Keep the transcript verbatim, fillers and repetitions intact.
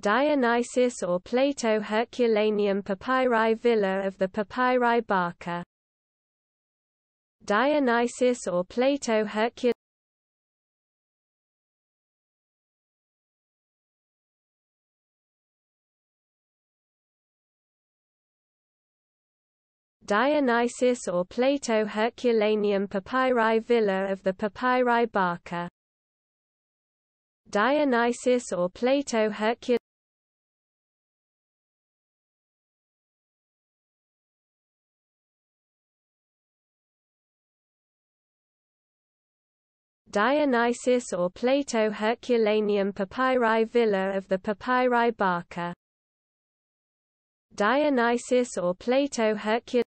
Dionysus or Plato Herculaneum Papyri Villa of the Papyri Barker. Dionysus or Plato Herculaneum Dionysus or Plato Herculaneum Papyri Villa of the Papyri Barker. Dionysus or Plato Herculaneum Dionysus or Plato Herculaneum Papyri Villa of the Papyri Barker. Dionysus or Plato Herculaneum